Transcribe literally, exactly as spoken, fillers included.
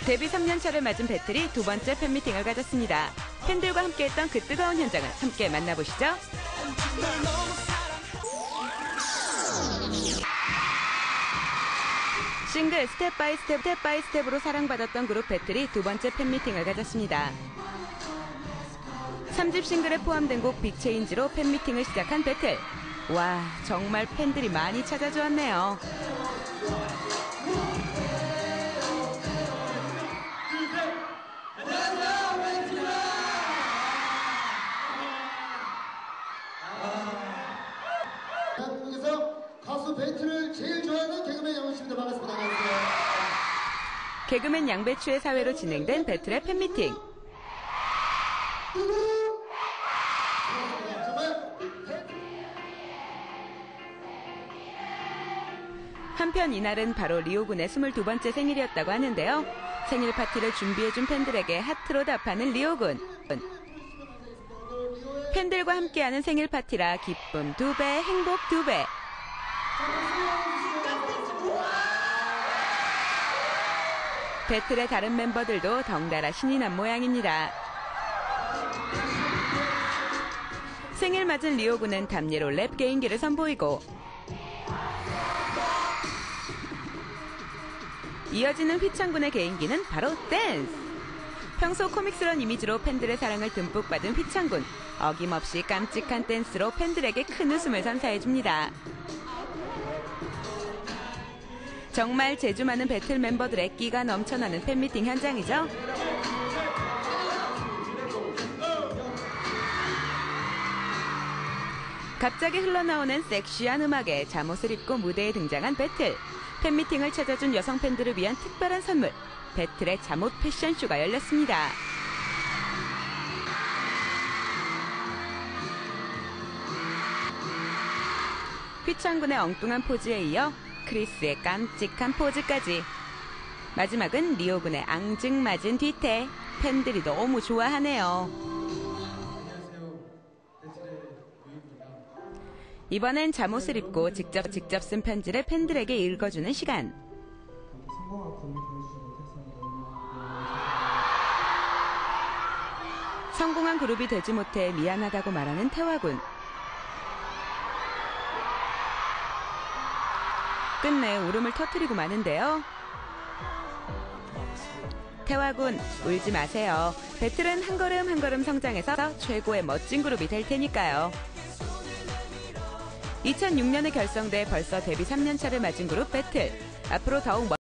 데뷔 삼 년 차를 맞은 배틀이 두 번째 팬미팅을 가졌습니다. 팬들과 함께했던 그 뜨거운 현장을 함께 만나보시죠. 싱글 스텝 바이 스텝, 스텝 바이 스텝으로 사랑받았던 그룹 배틀이 두 번째 팬미팅을 가졌습니다. 삼 집 싱글에 포함된 곡 빅체인지로 팬미팅을 시작한 배틀. 와, 정말 팬들이 많이 찾아주었네요. 대한민국에서 가수 배틀을 제일 좋아하는 개그맨 양배추입니다. 반갑습니다. 안녕하세요. 개그맨 양배추의 사회로 진행된 배틀의 팬미팅. 한편 이날은 바로 리오 군의 스물두 번째 생일이었다고 하는데요. 생일 파티를 준비해준 팬들에게 하트로 답하는 리오 군. 팬들과 함께하는 생일 파티라 기쁨 두 배, 행복 두 배. 배틀의 다른 멤버들도 덩달아 신이 난 모양입니다. 생일 맞은 리오 군은 담례로 랩 개인기를 선보이고 이어지는 휘창군의 개인기는 바로 댄스. 평소 코믹스런 이미지로 팬들의 사랑을 듬뿍 받은 휘창군. 어김없이 깜찍한 댄스로 팬들에게 큰 웃음을 선사해줍니다. 정말 재주 많은 배틀 멤버들의 끼가 넘쳐나는 팬미팅 현장이죠. 갑자기 흘러나오는 섹시한 음악에 잠옷을 입고 무대에 등장한 배틀. 팬미팅을 찾아준 여성 팬들을 위한 특별한 선물. 배틀의 잠옷 패션쇼가 열렸습니다. 휘창군의 엉뚱한 포즈에 이어 크리스의 깜찍한 포즈까지. 마지막은 리오 군의 앙증맞은 뒤태. 팬들이 너무 좋아하네요. 이번엔 잠옷을 입고 직접 직접 쓴 편지를 팬들에게 읽어주는 시간. 성공한 그룹이 되지 못해 미안하다고 말하는 태화군. 끝내 울음을 터뜨리고 마는데요. 태화군, 울지 마세요. 배틀은 한 걸음 한 걸음 성장해서 최고의 멋진 그룹이 될 테니까요. 이천육 년에 결성돼 벌써 데뷔 삼 년 차를 맞은 그룹 배틀. 앞으로 더욱